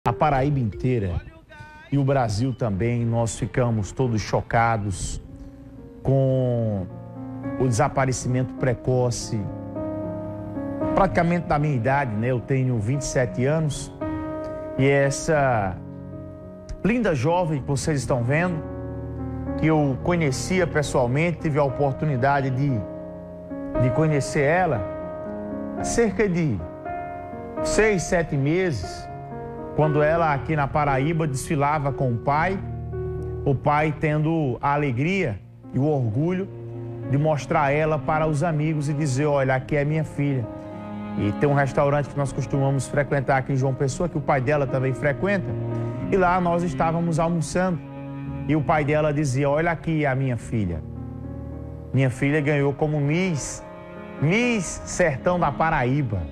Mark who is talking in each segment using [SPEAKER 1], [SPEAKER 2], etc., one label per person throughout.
[SPEAKER 1] A Paraíba inteira e o Brasil também, nós ficamos todos chocados com o desaparecimento precoce, praticamente da minha idade, né? Eu tenho 27 anos e essa linda jovem que vocês estão vendo, que eu conhecia pessoalmente, tive a oportunidade de conhecer ela há cerca de 6, 7 meses, quando ela aqui na Paraíba desfilava com o pai tendo a alegria e o orgulho de mostrar ela para os amigos e dizer, olha, aqui é minha filha. E tem um restaurante que nós costumamos frequentar aqui em João Pessoa, que o pai dela também frequenta, e lá nós estávamos almoçando, e o pai dela dizia, olha aqui a minha filha. Minha filha ganhou como Miss Sertão da Paraíba.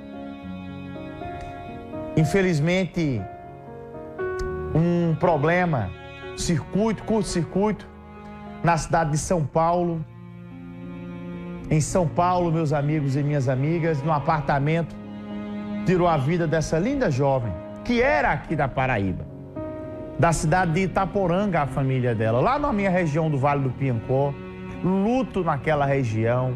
[SPEAKER 1] Infelizmente, um problema, curto-circuito, na cidade de São Paulo. Em São Paulo, meus amigos e minhas amigas, num apartamento, tirou a vida dessa linda jovem, que era aqui da Paraíba, da cidade de Itaporanga, a família dela, lá na minha região do Vale do Piancó, luto naquela região,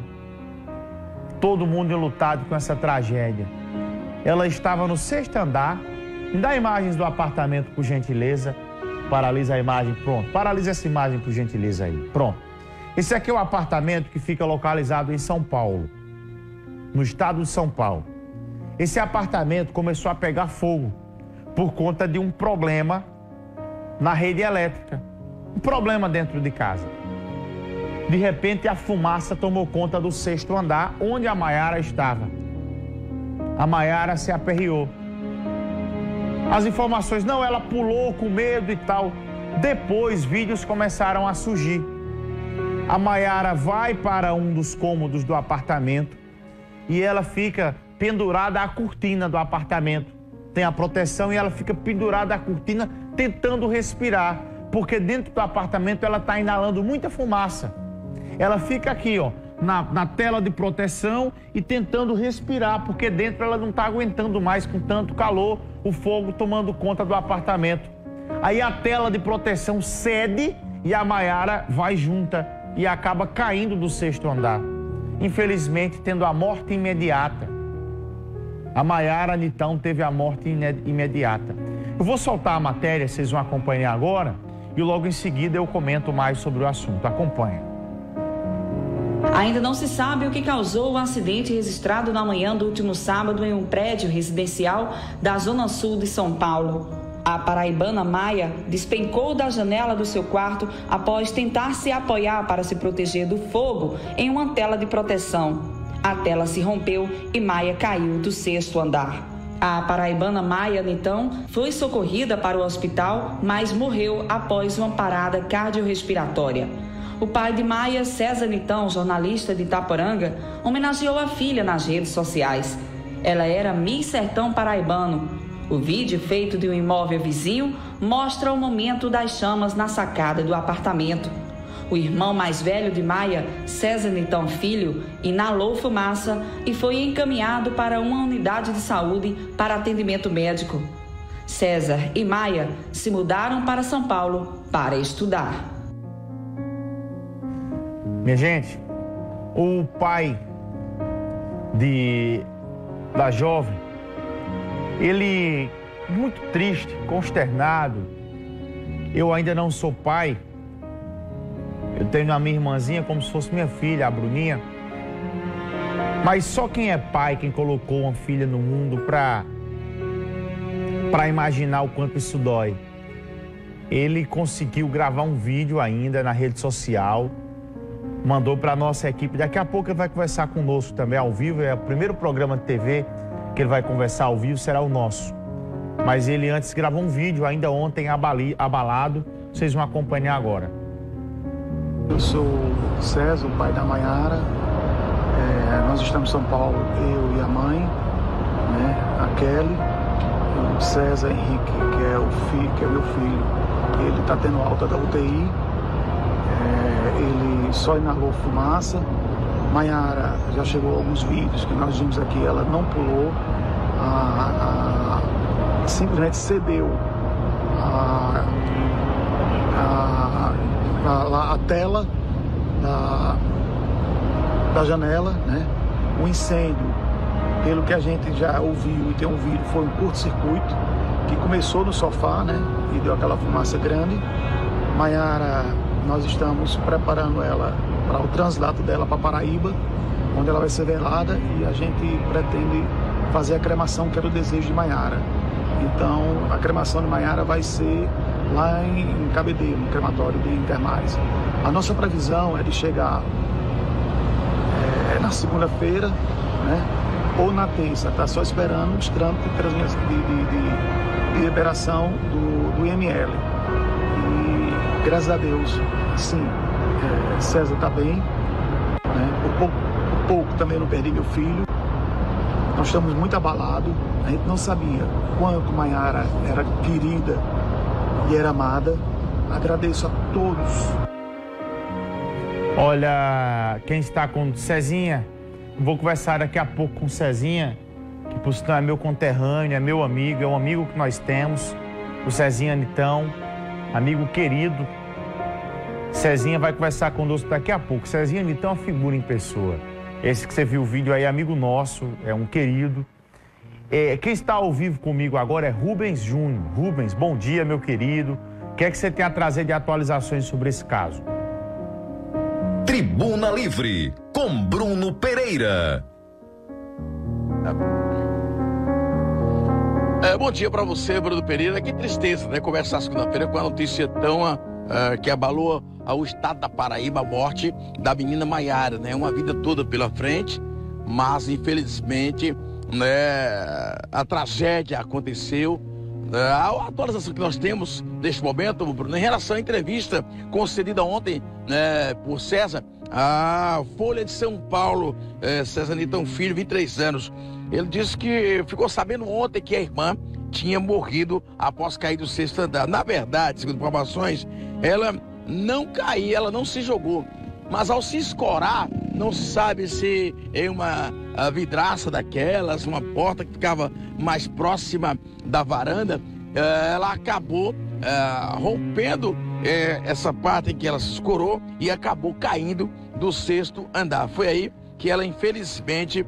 [SPEAKER 1] todo mundo enlutado com essa tragédia. Ela estava no 6º andar. Me dá imagens do apartamento, por gentileza. Paralisa a imagem, pronto. Paralisa essa imagem, por gentileza, aí. Pronto. Esse aqui é o apartamento que fica localizado em São Paulo, no estado de São Paulo. Esse apartamento começou a pegar fogo por conta de um problema na rede elétrica. Um problema dentro de casa. De repente, a fumaça tomou conta do 6º andar, onde a Maiara estava. A Maiara se aperreou. As informações, não, ela pulou com medo e tal. Depois, vídeos começaram a surgir. A Maiara vai para um dos cômodos do apartamento e ela fica pendurada à cortina do apartamento. Tem a proteção e ela fica pendurada à cortina tentando respirar, porque dentro do apartamento ela está inalando muita fumaça. Ela fica aqui, ó, na tela de proteção e tentando respirar, porque dentro ela não está aguentando mais com tanto calor, o fogo tomando conta do apartamento. Aí a tela de proteção cede e a Maiara vai junta e acaba caindo do 6º andar. Infelizmente, tendo a morte imediata. A Maiara, então, teve a morte imediata. Eu vou soltar a matéria, vocês vão acompanhar agora, e logo em seguida eu comento mais sobre o assunto. Acompanha.
[SPEAKER 2] Ainda não se sabe o que causou o acidente registrado na manhã do último sábado em um prédio residencial da Zona Sul de São Paulo. A paraibana Maia despencou da janela do seu quarto após tentar se apoiar para se proteger do fogo em uma tela de proteção. A tela se rompeu e Maia caiu do 6º andar. A paraibana Maia, então, foi socorrida para o hospital, mas morreu após uma parada cardiorrespiratória. O pai de Maia, César Nitão, jornalista de Itaporanga, homenageou a filha nas redes sociais. Ela era Miss Sertão Paraibano. O vídeo, feito de um imóvel vizinho, mostra o momento das chamas na sacada do apartamento. O irmão mais velho de Maia, César Nitão Filho, inalou fumaça e foi encaminhado para uma unidade de saúde para atendimento médico. César e Maia se mudaram para São Paulo para estudar.
[SPEAKER 1] Minha gente, o pai da jovem, ele muito triste, consternado. Eu ainda não sou pai. Eu tenho a minha irmãzinha como se fosse minha filha, a Bruninha. Mas só quem é pai, quem colocou uma filha no mundo para imaginar o quanto isso dói. Ele conseguiu gravar um vídeo ainda na rede social, mandou para a nossa equipe. Daqui a pouco ele vai conversar conosco também ao vivo. É o primeiro programa de TV que ele vai conversar ao vivo, será o nosso. Mas ele antes gravou um vídeo, ainda ontem, abalado. Vocês vão acompanhar agora.
[SPEAKER 3] Eu sou César, o pai da Maiara. Nós estamos em São Paulo, eu e a mãe, né, a Kelly. O César Henrique, que é meu filho, ele está tendo alta da UTI. Ele só inalou fumaça. Maiara, já chegou alguns vídeos que nós vimos aqui, ela não pulou. simplesmente cedeu a tela da janela, né? O incêndio, pelo que a gente já ouviu e tem ouvido, foi um curto-circuito que começou no sofá, né? E deu aquela fumaça grande. Maiara, nós estamos preparando ela para o translado dela para Paraíba, onde ela vai ser velada, e a gente pretende fazer a cremação, que era o desejo de Maiara. Então, a cremação de Maiara vai ser lá em Cabedelo, no crematório de Intermares. A nossa previsão é de chegar na segunda-feira, né? Ou na terça. Está só esperando os trâmites de liberação do IML. E, graças a Deus, sim, César está bem, né? Por pouco também não perdi meu filho. Nós estamos muito abalados. A gente não sabia quanto Maiara era querida e era amada. Agradeço a todos.
[SPEAKER 1] Olha, quem está com Cezinha, vou conversar daqui a pouco com Cezinha, que por sinal é meu conterrâneo, é meu amigo, é um amigo que nós temos, o Cezinha Nitão, amigo querido. Cezinha vai conversar conosco daqui a pouco. Cezinha Nitão é uma figura em pessoa. Esse que você viu o vídeo aí é amigo nosso, é um querido. Quem está ao vivo comigo agora é Rubens Júnior. Rubens, bom dia, meu querido. O que é que você tem a trazer de atualizações sobre esse caso?
[SPEAKER 4] Tribuna Livre, com Bruno Pereira.
[SPEAKER 5] Bom dia para você, Bruno Pereira. Que tristeza, né? Conversar segunda-feira com a notícia tão que abalou o estado da Paraíba, a morte da menina Maiara, né? Uma vida toda pela frente, mas infelizmente, né, a tragédia aconteceu. A atualização que nós temos neste momento, Bruno, em relação à entrevista concedida ontem, né, por César, a Folha de São Paulo, César Nitão Filho, 23 anos, ele disse que ficou sabendo ontem que a irmã tinha morrido após cair do 6º andar. Na verdade, segundo informações, ela não caiu, ela não se jogou, mas ao se escorar, não se sabe se é uma vidraça daquelas, uma porta que ficava mais próxima da varanda, ela acabou rompendo essa parte em que ela se escorou e acabou caindo do 6º andar. Foi aí que ela infelizmente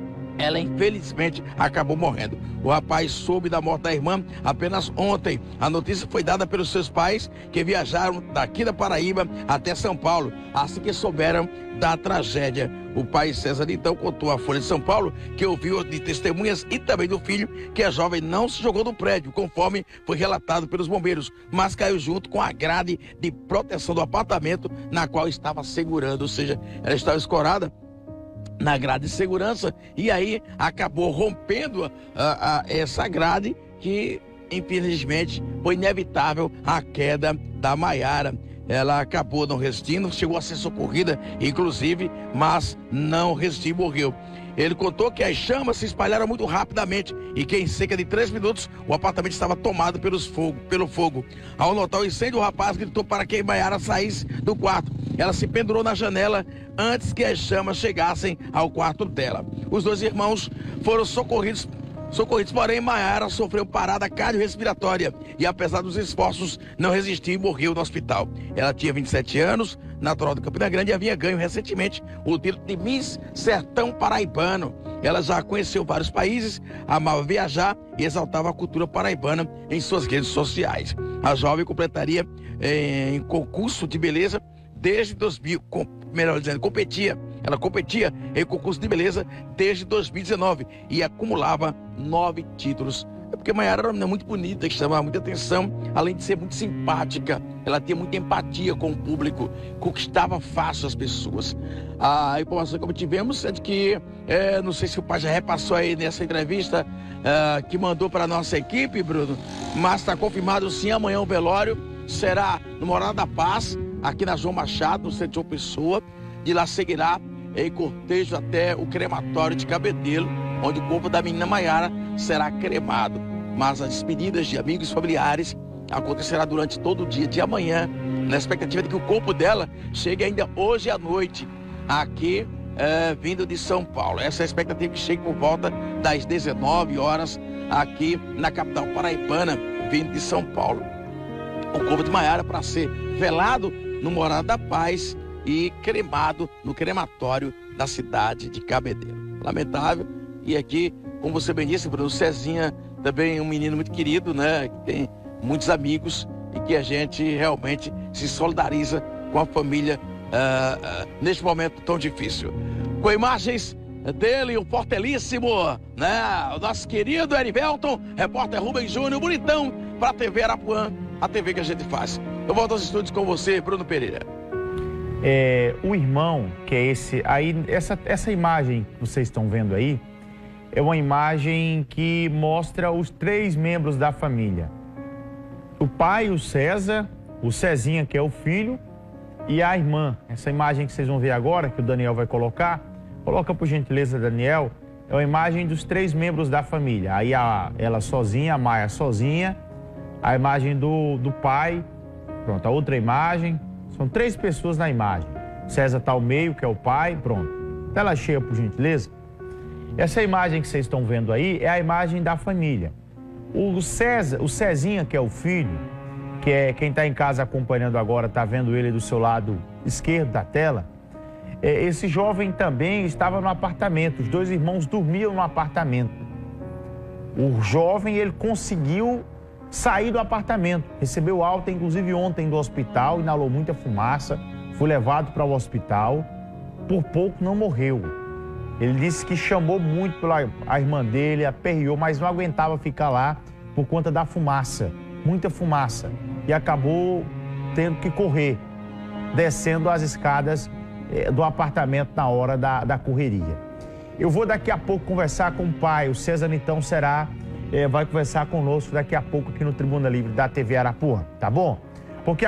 [SPEAKER 5] acabou morrendo. O rapaz soube da morte da irmã apenas ontem. A notícia foi dada pelos seus pais, que viajaram daqui da Paraíba até São Paulo, assim que souberam da tragédia. O pai César então contou à Folha de São Paulo que ouviu de testemunhas e também do filho que a jovem não se jogou do prédio, conforme foi relatado pelos bombeiros, mas caiu junto com a grade de proteção do apartamento na qual estava segurando, ou seja, ela estava escorada na grade de segurança e aí acabou rompendo essa grade, que infelizmente foi inevitável a queda da Maiara. Ela acabou não resistindo, chegou a ser socorrida inclusive, mas não resistiu e morreu. Ele contou que as chamas se espalharam muito rapidamente e que em cerca de 3 minutos o apartamento estava tomado pelo fogo. Ao notar o incêndio, o rapaz gritou para que Maiara saísse do quarto. Ela se pendurou na janela antes que as chamas chegassem ao quarto dela. Os 2 irmãos foram socorridos, porém Maiara sofreu parada cardiorrespiratória e, apesar dos esforços, não resistiu e morreu no hospital. Ela tinha 27 anos, natural de Campina Grande, e havia ganho recentemente o título de Miss Sertão Paraibano. Ela já conheceu vários países, amava viajar e exaltava a cultura paraibana em suas redes sociais. A jovem completaria em concurso de beleza desde 2000, ela competia em concurso de beleza desde 2019 e acumulava 9 títulos. É porque Maiara era uma menina muito bonita, que chamava muita atenção, além de ser muito simpática, ela tinha muita empatia com o público, conquistava fácil as pessoas. A informação que obtivemos é de que, não sei se o pai já repassou aí nessa entrevista que mandou para a nossa equipe, Bruno, mas está confirmado sim, amanhã o velório será no Morada da Paz, aqui na João Machado, no centro de João Pessoa. De lá seguirá em cortejo até o crematório de Cabedelo, onde o corpo da menina Maiara será cremado. Mas as despedidas de amigos e familiares acontecerá durante todo o dia de amanhã, na expectativa de que o corpo dela chegue ainda hoje à noite, aqui vindo de São Paulo. Essa é a expectativa, que chegue por volta das 19 horas aqui na capital paraibana, vindo de São Paulo. O corpo de Maiara para ser velado no Morada da Paz e cremado no crematório da cidade de Cabedelo. Lamentável. E aqui, como você bem disse, Bruno, Cezinha também um menino muito querido, né? Que tem muitos amigos e que a gente realmente se solidariza com a família neste momento tão difícil. Com imagens dele, o fortelíssimo, né? O nosso querido Erivelton, repórter Rubens Júnior, bonitão, para a TV Arapuã, a TV que a gente faz. Eu volto aos estúdios com você, Bruno Pereira.
[SPEAKER 1] O irmão, que é esse, aí essa imagem que vocês estão vendo aí, é uma imagem que mostra os 3 membros da família. O pai, o César, o Cezinha, que é o filho, e a irmã. Essa imagem que vocês vão ver agora, que o Daniel vai colocar, coloca por gentileza, Daniel, é uma imagem dos 3 membros da família. Aí ela sozinha, a Maia sozinha, a imagem do pai, pronto, a outra imagem, são 3 pessoas na imagem. César está ao meio, que é o pai, pronto. Tela cheia, por gentileza. Essa imagem que vocês estão vendo aí é a imagem da família. O Cezinha, que é o filho, que é quem está em casa acompanhando agora, está vendo ele do seu lado esquerdo da tela. Esse jovem também estava no apartamento. Os 2 irmãos dormiam no apartamento. O jovem, ele conseguiu sair do apartamento. Recebeu alta, inclusive ontem, do hospital, inalou muita fumaça, foi levado para o hospital. Por pouco não morreu. Ele disse que chamou muito pela irmã dele, aperreou, mas não aguentava ficar lá por conta da fumaça, muita fumaça. E acabou tendo que correr, descendo as escadas do apartamento na hora da correria. Eu vou daqui a pouco conversar com o pai, o César então vai conversar conosco daqui a pouco aqui no Tribuna Livre da TV Arapuã, tá bom?